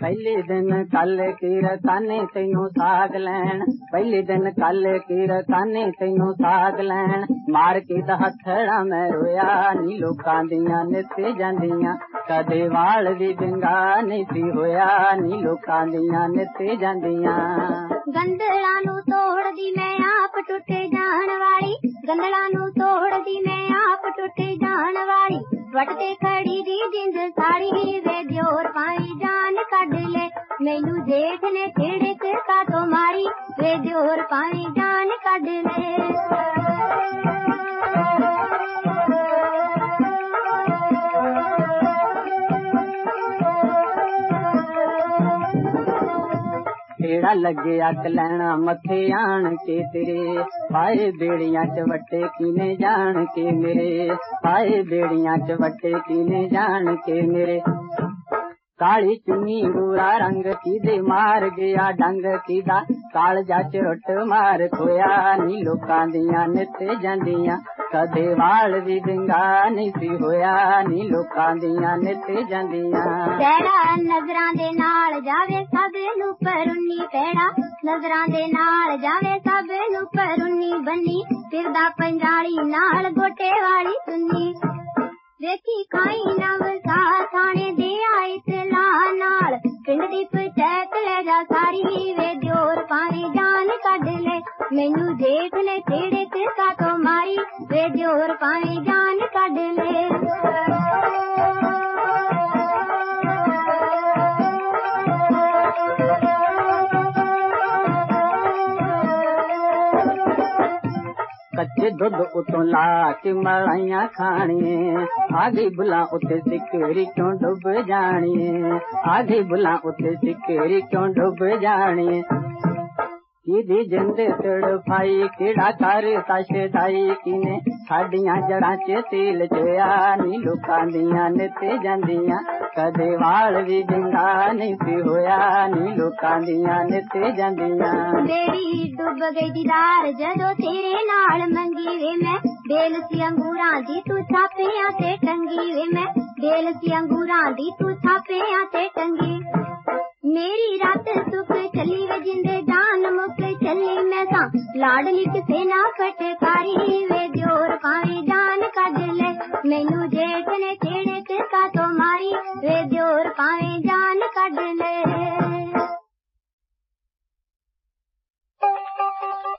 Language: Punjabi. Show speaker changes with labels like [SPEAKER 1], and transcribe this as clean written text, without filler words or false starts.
[SPEAKER 1] ਪਹਿਲੇ ਦਿਨ ਕੱਲ ਕੀ ਰਕਾਨੇ ਤੈਨੂੰ ਸਾਗ ਲੈਣ, ਪਹਿਲੇ ਦਿਨ ਕੱਲ ਕੀ ਰਕਾਨੇ ਤੈਨੂੰ ਸਾਗ ਲੈਣ। ਮਾਰ ਕੇ ਤਾਂ ਹੱਥੜਾ ਮੈਂ ਰੋਇਆ ਨੀ ਲੋਕਾਂ ਦੀਆਂ ਨਿੱਤ ਜਾਂਦੀਆਂ, ਕਦੇ ਵਾਲ ਵੀ ਵਿੰਗਾ ਨਹੀਂ ਸੀ ਹੋਇਆ ਨੀ ਲੋਕਾਂ ਦੀਆਂ ਨਿੱਤ ਜਾਂਦੀਆਂ।
[SPEAKER 2] ਗੰਦਲਾਂ ਨੂੰ ਤੋੜਦੀ ਮੈਂ ਆਪ ਟੁੱਟ ਜਾਣ ਵਾਲੀ, ਗੰਦਲਾਂ ਨੂੰ ਤੋੜਦੀ ਮੈਂ ਆਪ ਟੁੱਟ ਜਾਣ ਵਾਲੀ। ਵੱਟ ਤੇ ਖੜੀ ਦੀ ਜਿੰਦ ਸਾੜੀ ਵੇ ਦਿਓਰ ਪਾਈ ਜਾਨ ਕੱਢ ਲੈ, ਮੈਨੂੰ ਜੇਠ ਨੇ ਛੇੜੇ ਤੇ ਕਾਤੋਂ ਮਾਰੀ ਵੇ ਦਿਓਰ ਪਾਈ ਜਾਨ ਕੱਢ ਲੈ।
[SPEAKER 1] ਕਿਹੜਾ ਲੱਗੇ ਅੱਗ ਲੈਣਾ ਮੱਥੇ ਆਣ ਕੇ ਤੇਰੇ, ਪਾਏ ਬੇੜੀਆਂ ਚ ਵੱਟੇ ਕੀਨੇ ਜਾਣ ਕੇ ਮੇਰੇ, ਪਾਏ ਬੇੜੀਆਂ ਚ ਵੱਟੇ ਕੀਨੇ ਜਾਣ ਕੇ ਮੇਰੇ। ਕਾਲੀ ਚੁੰਨੀ ਗੋਰਾ ਰੰਗ ਕਿਦੇ ਮਾਰ ਗਿਆ ਡੰਗ ਕਿਦਾ, ਕਾਲਜਾ ਚ ਰੁੱਟ ਮਾਰ ਖੋਇਆ ਨੀ ਲੋਕਾਂ ਦੀਆਂ ਨਿੱਤ ਜਾਂਦੀਆਂ, ਕਦੇ ਵਾਲ ਵੀ ਵਿੰਗਾ ਨਹੀਂ ਸੀ ਹੋਇਆ ਨੀ ਲੋਕਾਂ ਦੀਆਂ ਨਿੱਤ ਜਾਂਦੀਆਂ।
[SPEAKER 2] ਪੈੜਾ ਨਜ਼ਰਾਂ ਦੇ ਨਾਲ ਜਾਵੇ ਸਭ ਨੂੰ ਪਰੁੰਨੀ, ਪੈੜਾ ਨਜ਼ਰਾਂ ਦੇ ਨਾਲ ਜਾਵੇ ਸਭ ਨੂੰ ਪਰੁੰਨੀ ਬੰਨੀ, ਫਿਰਦਾ ਪੰਜਾਲੀ ਨਾਲ ਗੋਟੇ ਵਾਲੀ ਸੁੰਨੀ। ਵੇਖੀ ਖਾਈ ਨਾ ਵਸਾ ਥਾਣੇ ਦੇ ਆਏ ਤਲਾ ਨਾਲ, ਪਿੰਡ ਦੀ ਪੰਚਾਇਤ ਲੈ ਜਾ ਸਾਰੀ ਵੇ ਦਿਓਰ ਪਾਵੇਂ ਜਾਨ ਕੱਢ ਲੈ, ਮੈਨੂੰ ਜੇਠ ਨੇ ਛੇੜੇ ਤੇ ਕਾਤੋਂ ਮਾਰੀ ਵੇ ਦਿਓਰ ਪਾਵੇਂ ਜਾਨ ਕੱਢ ਲੈ।
[SPEAKER 1] ਕੱਚੇ ਦੁੱਧ ਉਤੋਂ ਲਾ ਕੇ ਮਲਾਈਆਂ ਖਾਣੀਏ, ਆਗੇ ਬੁਲਾ ਉੱਤੇ ਸਿੱਕਰੀ ਕਿਉਂ ਡੁੱਬ ਜਾਣੀਏ, ਆਗੇ ਬੁਲਾ ਉੱਤੇ ਸਿੱਕਰੀ ਕਿਉਂ ਡੁੱਬ ਜਾਣੀਏ। ਕਿਹਦੀ ਜਿੰਦ ਤੜਫਾਈ ਕਿਹੜਾ ਕਰ ਤਸ਼ਦਾਈ ਕਿਨੇ, ਸਾਡੀਆਂ ਜੜਾਂ ਚ ਤੇਲ ਚੋਇਆ ਨੀ ਲੋਕਾਂ ਦੀਆਂ ਨਿੱਤ ਜਾਂਦੀਆਂ, ਕਦੇ ਵਾਲ ਵੀ ਵਿੰਗਾ ਨਹੀਂ ਸੀ ਹੋਇਆ ਨੀ ਲੋਕਾਂ ਦੀਆਂ ਨਿੱਤ ਜਾਂਦੀਆਂ।
[SPEAKER 2] ਬੇੜੀ ਡੁੱਬ ਗਈ ਦੀਦਾਰ ਜਦੋਂ ਤੇਰੇ ਨਾਲ ਮੰਗੀ ਵੇ ਮੈਂ, ਬੇਲ ਸੀ ਅੰਗੂਰਾਂ ਦੀ ਤੂੰ ਥਾਪਿਆਂ ਤੇ ਟੰਗੀ ਵੇ ਮੈਂ, ਬੇਲ ਸੀ ਅੰਗੂਰਾਂ ਦੀ ਤੂੰ ਥਾਪਿਆਂ ਤੇ ਟੰਗੀ। ਮੇਰੀ ਰਾਤ ਸੁੱਖ ਚੱਲੀ ਵੇ ਜਿੰਦੇ ਜਾਨ ਮੁੱਕ ਚੱਲੀ ਮੈਂ ਤਾਂ, ਲਾਡਲੀ ਕਿਸੇ ਨਾ ਫਟਕਾਰੀ ਵੇ ਦਿਓਰ ਪਾਵੇਂ ਜਾਨ ਕੱਢ ਲੈ, ਮੈਨੂੰ ਜੇਠ ਨੇ ਛੇੜੇ ਤੇ ਕਾਤੋਂ ਮਾਰੀ ਵੇ